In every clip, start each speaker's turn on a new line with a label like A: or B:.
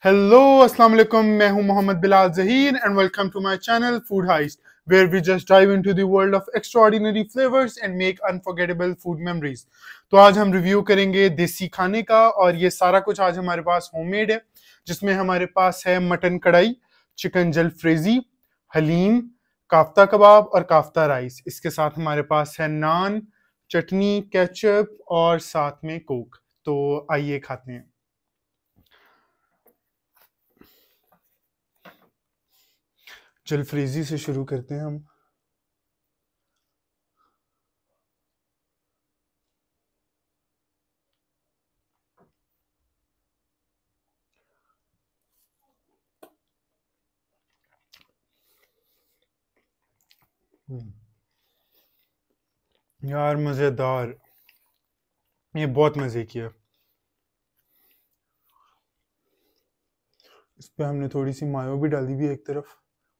A: Hello अस्सलाम वालेकुम, मैं हूं Mohammad Bilal Zaheer and welcome to my channel food heist where we just dive into the world of extraordinary flavours and make unforgettable food memories. तो आज हम review करेंगे देसी खाने का, और ये सारा कुछ आज हमारे पास होममेड है, जिसमें हमारे पास है mutton kadai, chicken jalfrezi, haleem, kafta kebab और काफ्ता राइस। इसके साथ हमारे पास है नान, चटनी, केचप और साथ में कोक। तो आइए खाते हैं। जलफ्रेजी से शुरू करते हैं हम। यार मजेदार, ये बहुत मजे किया। इस पे हमने थोड़ी सी मायो भी डाली हुई है एक तरफ।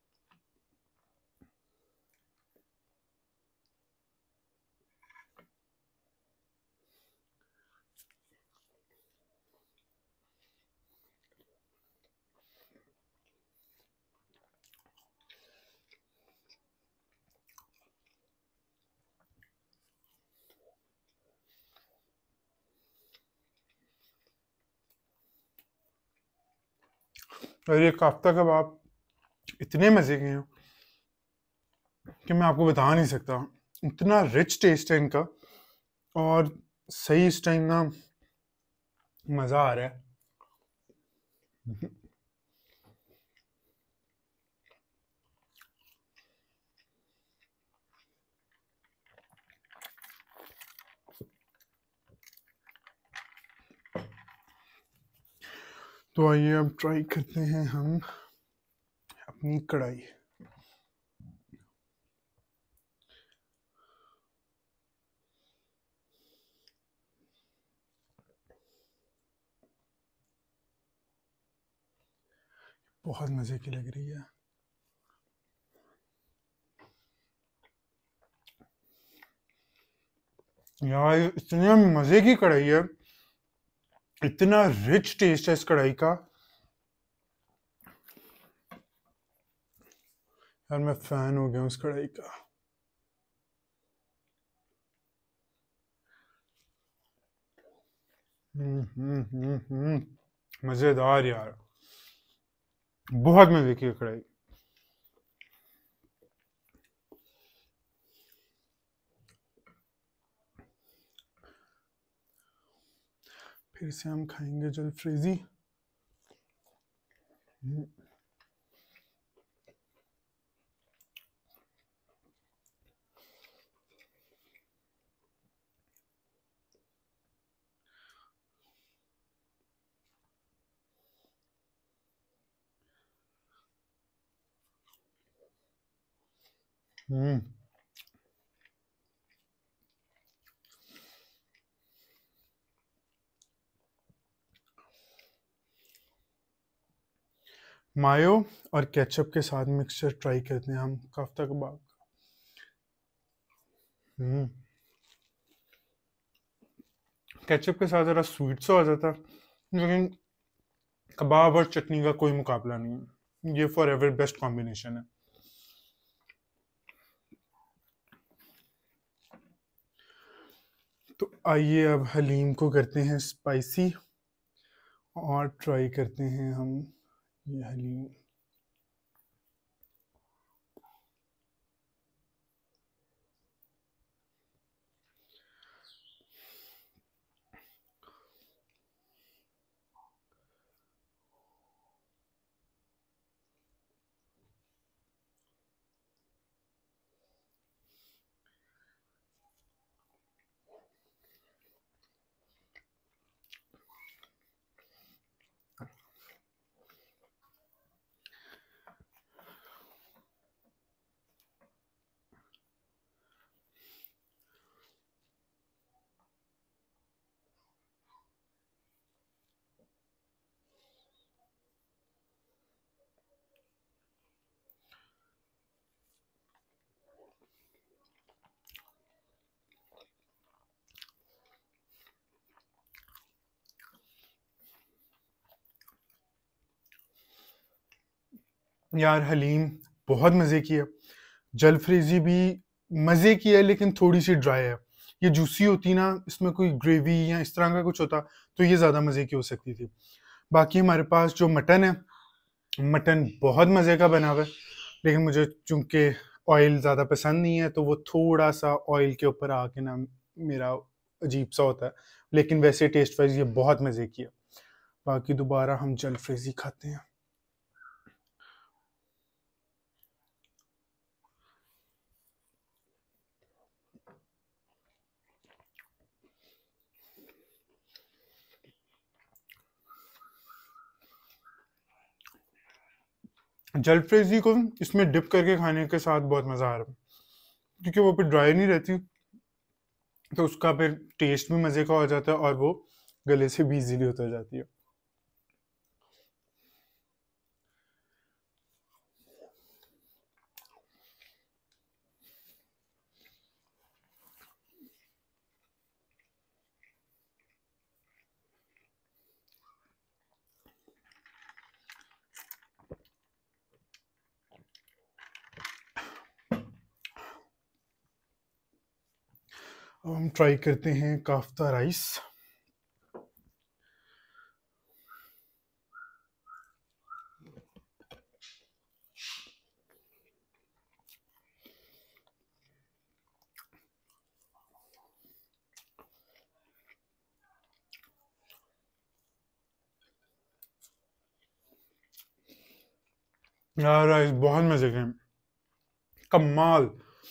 A: और ये काफ्ता कबाब इतने मजे के हैं कि मैं आपको बता नहीं सकता। इतना रिच टेस्ट है इनका, और सही इस टाइम ना मजा आ रहा है। तो आइए अब ट्राई करते हैं हम अपनी कढ़ाई। बहुत मजे की लग रही है यार, इतने मजे की कढ़ाई है, इतना रिच टेस्ट है इस कढ़ाई का। यार मैं फैन हो गया हूँ इस कढ़ाई का। मजेदार यार, बहुत मजे की कढ़ाई। फिर से हम खाएंगे जलफ्रेजी। हम्म मायो और केचप के साथ मिक्सचर ट्राई करते हैं हम काफ्ता कबाब। हम्म केचप के साथ ज़रा स्वीट सा हो जाता, लेकिन कबाब और चटनी का कोई मुकाबला नहीं है। ये फॉर एवर बेस्ट कॉम्बिनेशन है। तो आइए अब हलीम को करते हैं स्पाइसी, और ट्राई करते हैं हम ये हलीम। यार हलीम बहुत मज़े की है, जलफ्रेजी भी मज़े की है लेकिन थोड़ी सी ड्राई है। ये जूसी होती ना, इसमें कोई ग्रेवी या इस तरह का कुछ होता तो ये ज़्यादा मज़े की हो सकती थी। बाकी हमारे पास जो मटन है, मटन बहुत मज़े का बना हुआ है, लेकिन मुझे चूंकि ऑयल ज़्यादा पसंद नहीं है तो वो थोड़ा सा ऑयल के ऊपर आके ना मेरा अजीब सा होता है, लेकिन वैसे टेस्ट वाइज ये बहुत मज़े की है। बाकी दोबारा हम जलफ्रेजी खाते हैं। जलफ्रेजी को इसमें डिप करके खाने के साथ बहुत मज़ा आ रहा है, क्योंकि वो फिर ड्राई नहीं रहती तो उसका फिर टेस्ट भी मज़े का हो जाता है और वो गले से भी इजीली उतर जाती है। अब हम ट्राई करते हैं काफ्ता राइस। यार राइस बहुत मज़े के हैं, कमाल।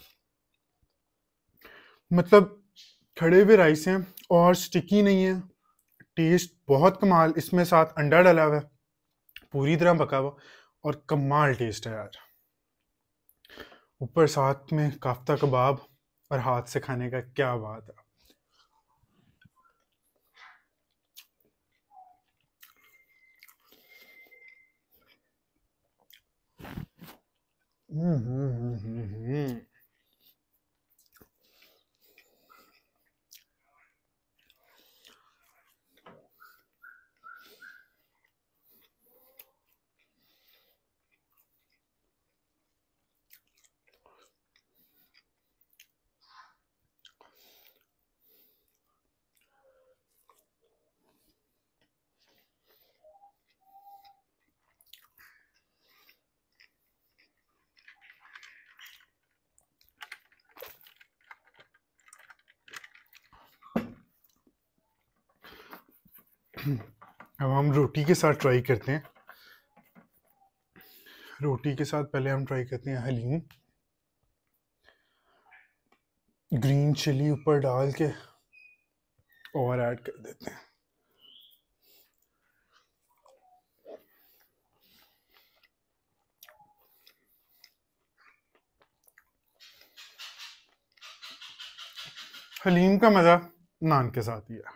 A: मतलब खड़े हुए राइस हैं और स्टिकी नहीं है, टेस्ट बहुत कमाल, इसमें साथ अंडा डाला हुआ है, पूरी तरह पका हुआ, और कमाल टेस्ट है यार। ऊपर साथ में काफ्ता कबाब और हाथ से खाने का क्या बात है। हम्म, हम्म, हम्म, हम्म। अब हम रोटी के साथ ट्राई करते हैं। रोटी के साथ पहले हम ट्राई करते हैं हलीम, ग्रीन चिली ऊपर डाल के और ऐड कर देते हैं। हलीम का मज़ा नान के साथ ही है।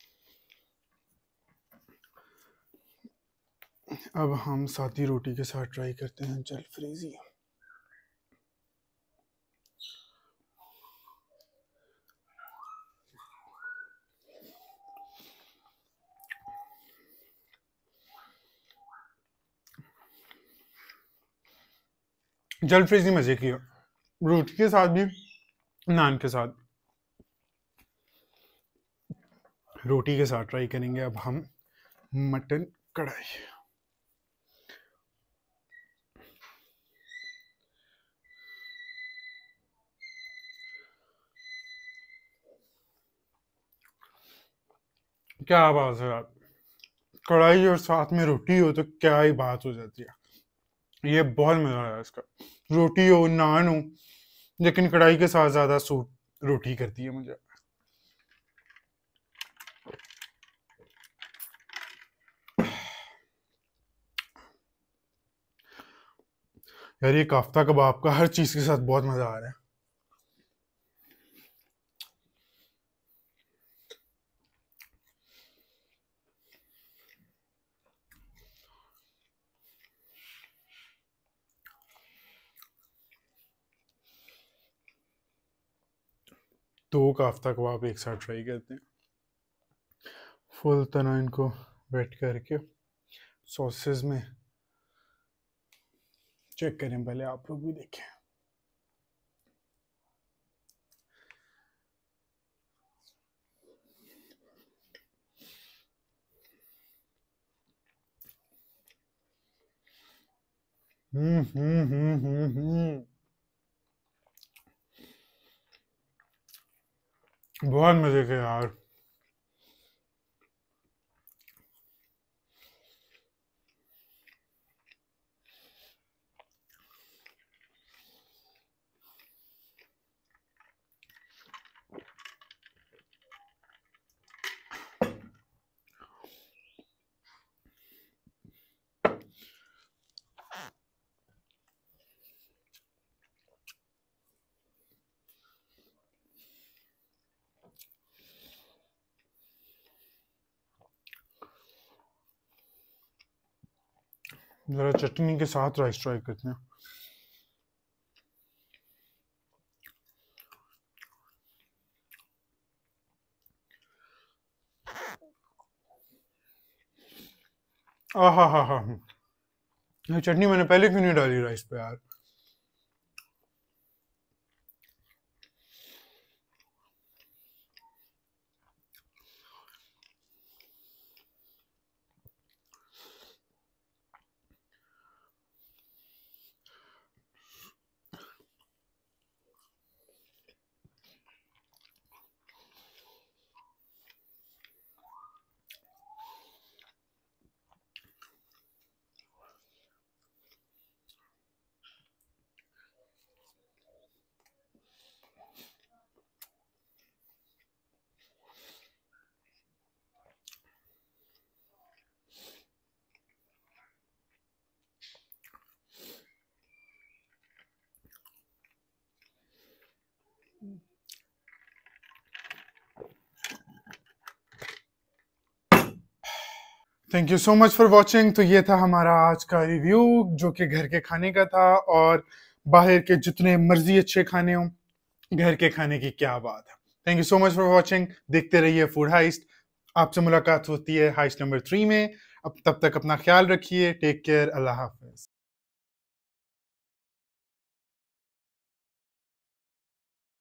A: अब हम साथी रोटी के साथ ट्राई करते हैं जलफ्रेजी। जलफ्रेजी मज़े की है, रोटी के साथ भी, नान के साथ। रोटी के साथ ट्राई करेंगे अब हम मटन कढ़ाई। क्या बात है यार, कढ़ाई और साथ में रोटी हो तो क्या ही बात हो जाती है। ये बहुत मज़ा आया इसका, रोटी हो नान हो, लेकिन कढ़ाई के साथ ज़्यादा सूट रोटी करती है मुझे। यार ये काफ्ता कबाब का हर चीज़ के साथ बहुत मज़ा आ रहा है। दो काफ्ता कबाब एक साथ ट्राई करते हैं, फुल तरह इनको वेट करके सॉसेस में। चेक करें, पहले आप लोग भी देखें। बहुत मजे के यार। जरा चटनी के साथ राइस ट्राई करते हैं। आहा हा हा, ये चटनी मैंने पहले क्यों नहीं डाली राइस पे यार। Thank you so much for watching. तो ये था हमारा आज का रिव्यू, जो कि घर के खाने का था। और बाहर के जितने मर्जी अच्छे खाने हों, घर के खाने की क्या बात है। Thank you so much for watching. देखते रहिए फूड हाइस्ट। आपसे मुलाकात होती है हाइस्ट नंबर 3 में। अब तब तक अपना ख्याल रखिए। Take care. अल्लाह हाफिज।